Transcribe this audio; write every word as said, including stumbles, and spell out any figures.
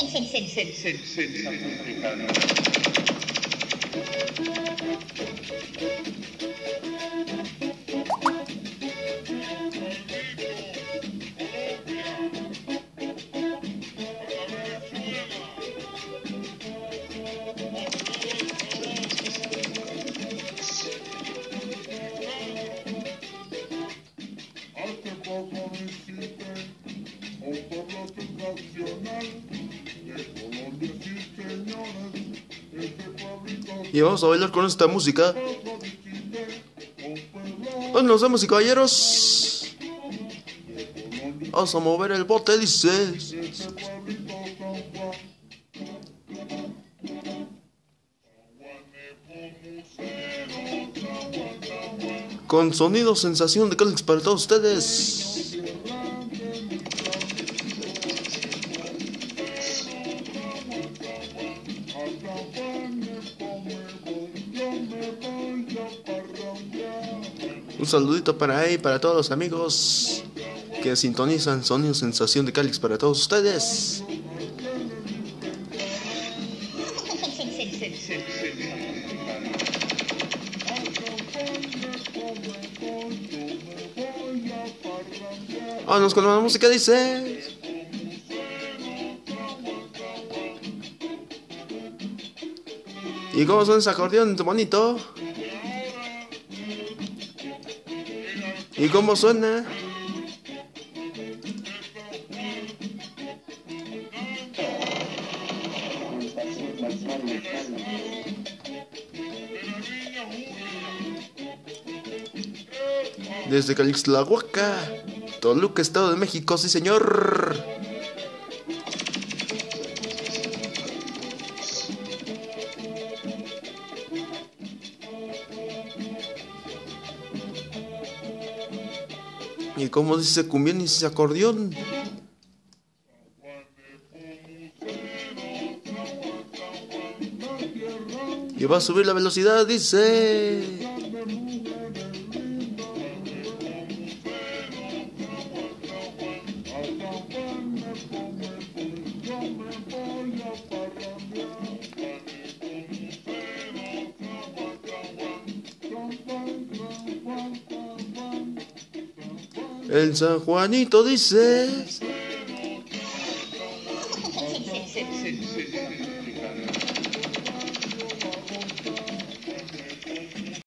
Y vamos a bailar con esta música. Bueno, nos vemos y caballeros. Vamos a mover el bote, dice. Con sonido, sensación de Calix para todos ustedes. Un saludito para ahí, para todos los amigos que sintonizan Sonido Sensación de Calix para todos ustedes. Vámonos con la música, dice. ¿Y cómo suena ese acordeón bonito? ¿Y cómo suena? Desde Calixtlahuaca, Toluca, Estado de México, sí señor. ¿Y cómo dice cumbión y ese acordeón? Y va a subir la velocidad, dice. El San Juanito, dice.